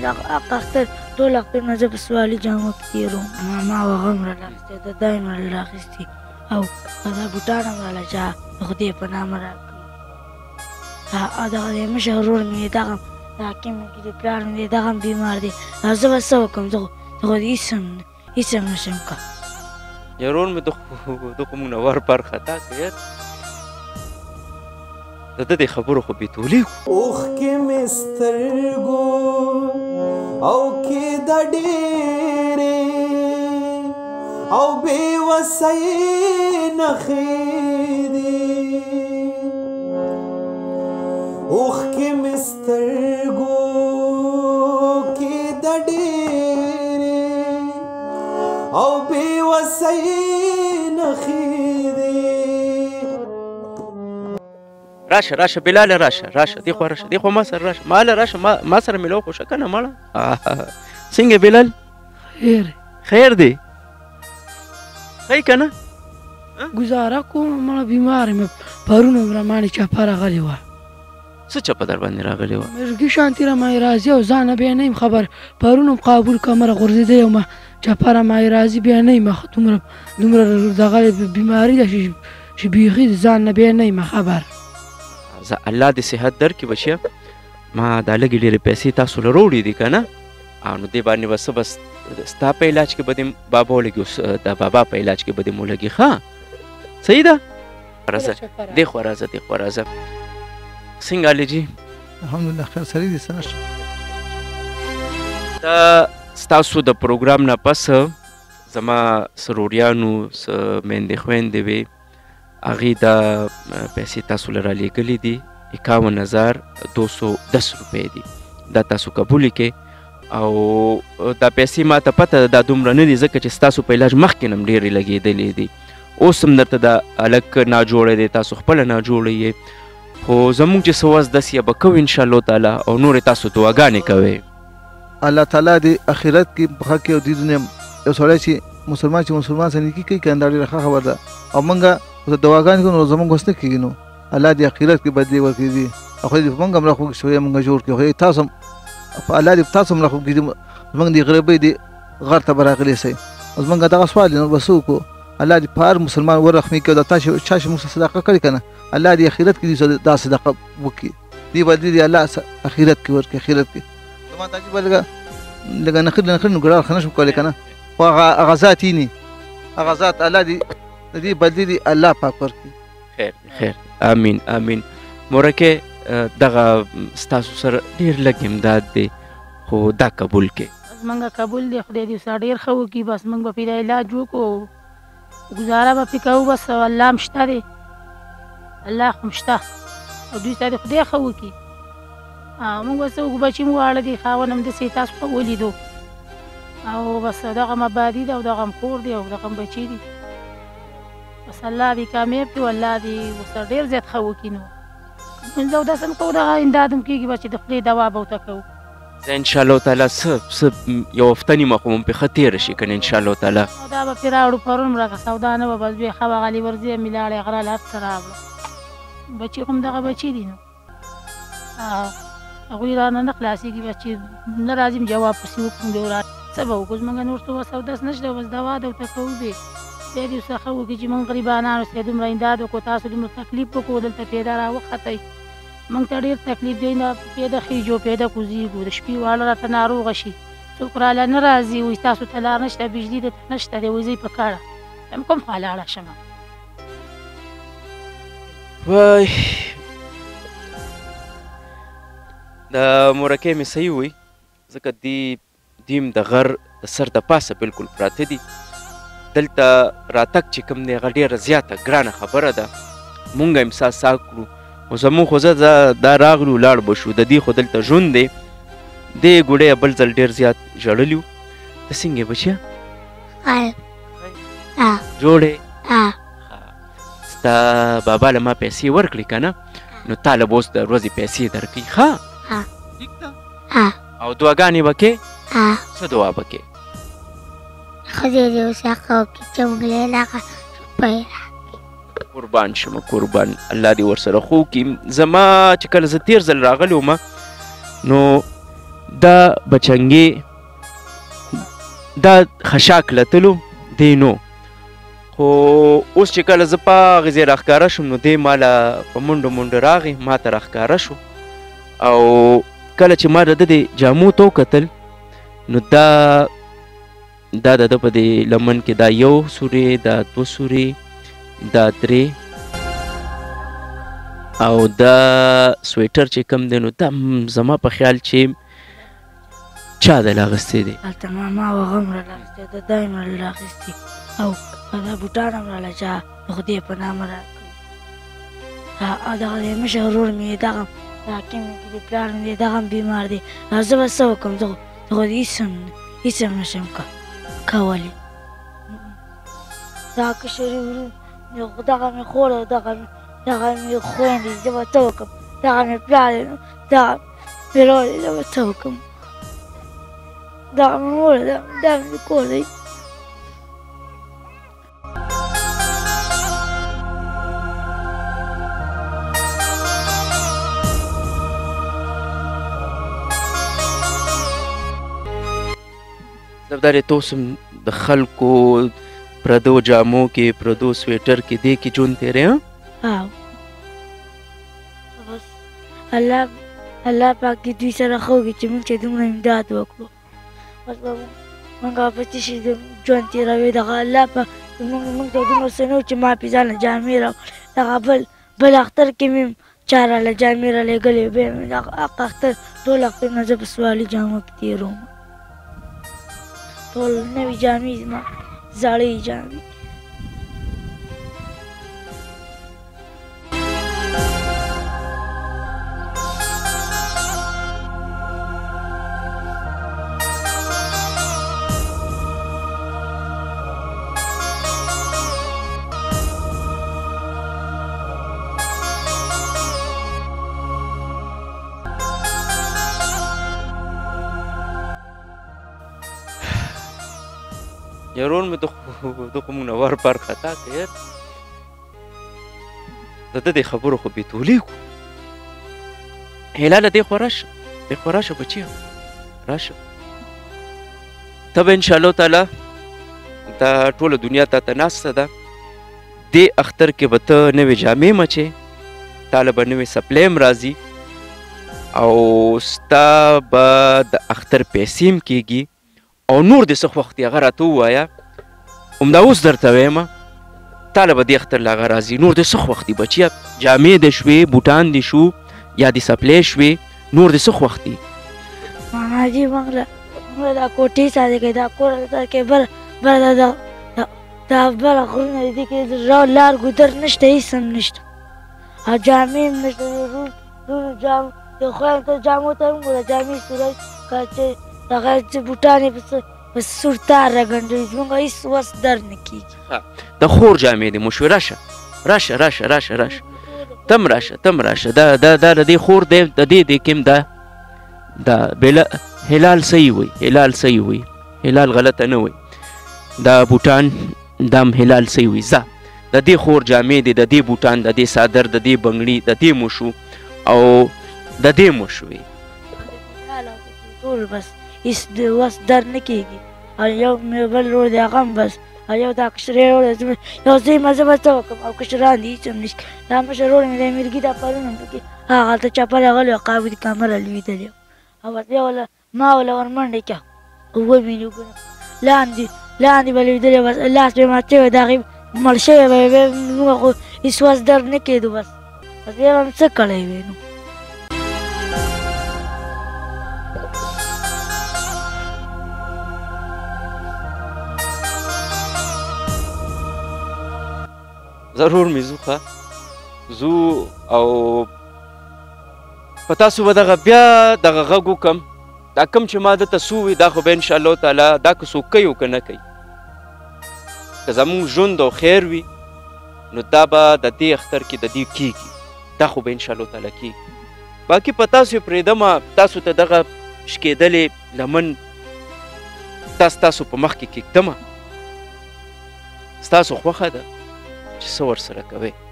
اخیستل ټول اخترونه زه په سوالي جامو کې تېروم ما هغه هم راله اخیستی د دا یې مې راله اخیستي او دا بوټان هم راله چا د خدای په نامه راکړي او دغه د مشر ورور مې دی دغه هم د حکیم کې دی پلار مې دی دغه هم بیمار دی او زه به څه وکړم زه خو هېڅ هم نشم که یارون مې د خو مونږ نه ور پر خطا کړ یار د ده د خبرو خو بېتولي اوښکې مې سترګو او کې د ډېرې او بېوسۍ نښې دي اوښکې مې سترګو کې د ډېرې او بېوسۍ نښې دي راشه راشه بلاله راشه دی خوا راشه دی خوا ما سره راشه ماله راشه ما سره مې لو خوشه که نه مړه څنګه بلال خیر دی ښه که نه ګزاره کوم مړه بیمار یم پرون هم راماندې چپه راغلې وه څه چپه در باندې راغلې وه مرګي شانتي راماندې راځي او ځان بیا نه یم خبر پرون هم قابول کمره غورځېدی یم چپه راماندې راځي بیا نه یم دومره دغه بیماري ده چې بیخي ځان نه بیا نه یم خبر الله دې صحت درکړي بچیه ما دا لږې ډېرې پیسې تاسو له راوړي دي که نه او نو دې باندې به څه بس ستا په علاج کې به دې بابا ولګي د بابا په علاج کې به دې مو لګي ښه صحیح ده راځه دې خوا راځه څنګه علي جي الحمدلله خیر سړی دي څه نشته دا ستاسو د پروګرام نه پس زما څه روریانو څه میندې خویندې وې هغې دا پیسې تاسو له رالیږلې دي 51,210 روپۍ دي دا تاسو قبولې کې او دا پیسې ما ته پته ده دا دومره نه دي ځکه چې ستاسو په علاج مخکې نه هم ډېرې لګېدلې دي اوس هم درته دا هلک ناجوړی دی تاسو خپله ناجوړی یې خو زموږ چې څه وس دس یا به کوو انشاءالله تعالی او نورې تاسو دعاګانې کوئ الله تعالی دې اخرت کې په حق کې او دې دنیا یو سړی چې مسلمان سره نیکي کوي که دا ډېره ښه خبر ده او موږ ورته دعاګانې کوو نو زموږ اوس نه کېږي نو الله دې اخرت کې بدلې ورکړي دي او خدای دې په موږ هم راخوږ شوی موږ جوړ کړي خدای تاسو هم الله دې تاسو هم راخوږ کړي زموږ دې غریبۍ دې غر ته به راغلی سئ او زموږ دغه سوال دی نو به څه وکړو الله دې په هر مسلمان ورحمي کړي او دا چا چې موږ سره صدقه کړې که نه الله دې اخرت کې دې دا صدقه وکړي دې به دې الله اخرت کې ورکړي اخرت کې زما تعجب به لږه نخرې نو ګړار ښه نه شم کولی که نه خو هغه ذات یې نه هغه ذات الله دې د دې بدلې دې الله پاک ورکړي خیر امین مورکې دغه ستاسو سره ډېر لږ امداد دی خو دا قبول کې زمونږ قبول دی خدای دې ورسره ډېر ښه وکړي بس موږ به پرې دا علاج وکړو ګزاره به پرې کوو بس الله هم شته دی الله خو هم شته او دوی سره دې خدای ښه وکړي موږ به څه وکړو بچي مو واړه دي خاوند هم داسې تاسو ښه ولیدو او بس دغه هم ابادي ده او دغه هم کور دی او دغه هم بچي دي بس الله دې کامیاب کړي او الله دې ورسره ډېر زیات ښه وکړي نو موږ داسې هم کوو دغه امداد هم کېږي بس چې د خولې دوا به ورته کوو زه انشاءالله تعالی څه یو هفته نیمه خو مو پرې ښه تېره شي که نه انشاءالله تعالی سودا به پرې راوړو پرون هم راکړه سودا نه به بس بیا ښه به غالي ورځې مې لاړې غرل هر څه راوړه بچي خو هم دغه بچي دي نو هغوی رانه نه خلاصېږي بس چې نه راځي جواب پسې وکړو بیا ورا څه به وکړو زموږ نور څه وس او داس نشته بس دوا ده ورته کوو بیا بیا دې ورسره ښه وکړي چې موږ غریبانانو سره دومره امداد وکړو تاسو دومره تکلیف وکړو دلته پیدا راوختئ موږ ته ډېر تکلیف دی نه پیدا خېږو پیدا کوزېږو د شپې واړه راته ناروغه شي څوک راله نه راځي وایي تاسو ته لار نشته بجلي دلته نشته دی وایي زه یې په کاڼه یم کوم خوا لاړه شمه وای د مورکۍ مې صحیح وی ځکه دیم د غر د سر د پاسه بلکل پراته دي دلته راتګ چې کوم دی هغه ډېره زیاته ګرانه خبره ده مونږ امسا سا کړو خو زمونږ خو زه دا راغلو لاړ به شو د دې خو دلته ژوند دی دې ګوډۍ بل ځل ډېر زیات ژړلي وو ته څنګه یې بچیه جوړې ستا بابا له ما پیسې ورکړې که نه نو تا له به اوس د ورځې پیسې درکوي ښه ټیک ده او دعاګانې به کې څه دعا به کې خدای دې ورسره ښه وکړي چې موږ له هغه روپۍ قربان شمه قربان الله دې ورسره ښه وکړي زما چې کله زه تېر ځل راغلی وم نو دا بچنګې دا خشاک لتلو دی نو خو اوس چې کله زه په هغې ځای راښکاره شوم نو دی ماله په منډو منډو راغی ما ته راښکاره شو او کله چې ما د دې جامو ته وکتل نو دا د ده په دې لمن کې دا 1 سورې دا 2 سورې دا 3 او دا سویټر چې کم دی نو دا زما په خیال چې چا دله اخیستی دی هلته ماما هغه هم رالاخیستی ده دا هم رالاخیستی او دا بوټان هم راله چا د خدای په نامه راکړي دغه دی مشر ورور مې دغه حاکم کې د پلار مې دی دغه هم بیمار دی زه به څه وکړم زه خو هېڅ هم نشم کولی دا کشري ورور دغه مې خور او دغه مې خویندې زه به څه وکړم دغه مې پلار دی دغه مې ورور دی زه به څه وکړم دغه مې مور ده دا مې کور دی دا دی ته اوس هم د خلکو پردو جامو کې پردو سویټر کې دې کې ژوند تېری بس الله پاک دې دوی سره ښه وکړي چې موږ چې دومره امداد وکړو بس به موږ په څه شي ژوند تېروي دغه الله پاک موږ ته دومره څه نه و چې ما پې ځانله جامې راوړ دغه بل اختر کې مې چا راله جامې رالېږلې بیا مې دغه اختر ټول اخترونه زه په سوالي جامو کې تېروم ټول نوي جامې زما زړې جامې یارون مې د خو مونږ نه ور پر خطا که یار د ده د خبرو خو بېتولي کړو هلاله دې خوا راشه بچیه راشه ته به انشاءالله تعالی دا ټوله دنیا تا ته ناسته ده دې اختر کې به ته نوې جامې مچې تاله به نوې سپلی هم راځي او ستا به د اختر پیسې هم کېږي او نور دې څه خوښ دي هغه راته ووایه همدا اوس درته وایم تاله به دې اختر له هغه راځي نور دې څه خوښ دي بچیه جامې دې شوې بوټان دې شو یا دې سپلی شوې نور دې څه خوښ دي ماما جي موږ دا کوټې ساتي کوي دا کور کې دا بله غرونه دي کې لار ګودر نشته هېڅ هم نشته او جامې هم نشته ټولو جامو د خویندو ته جامو ته هم ګوره جامې صورت که چې هغه بوټان یې په سور تار راګنډلي زموږ هېڅ وس در نه کېږي د خور جامې دې مو شوې راشه تم راشه دا د دې خور دی د دې کم دا هلال صحیح وي هلال غلطه نه وي دا بوټان دام هلال صحیح وي ځه د دې خور جامې دي د دې بوټان د دې صادر د دې بنګړي د دې مو شو او د دې مو شوې ټول بس هېڅ د وس در نه کېږي او یو مې بل ورور دی هغه هم بس او یو دا کشری ورور دی یو زه یم زه به څه وکړم او کشران دي هېڅ هم نشته دا مشر ورور مې دی میرګي دا پرون هم پکې هغه هلته چپه راغلی او قابو د کامره لوېدلی او بس بیا ما وله ورمنډه کړه ومې نیوګونه لاندې به لوېدلی بس لاس به یې مات شوی د هغې مړ شوی به یې موږ خو هېڅ وس در نه کېدو بس بیا به هم څه کړی وی نو ضرور مې ځو او په تاسو به دغه بیا دغه غږ وکړم دا کوم چې ما دته سووي دا خو به انشاءالله تعالی دا که څوک کوي او که نه کوي که زموږ ژوند او خیر وي نو دا به د دې اختر کې د دې کېږي دا خو به انشاءالله تعالی کېږي باقي په تاسو یې پرېږدمه تاسو ته دغه شکېدلې لمن تاسو په مخ کې کېږدمه ستاسو خوښه ده چې څه ورسره کوئ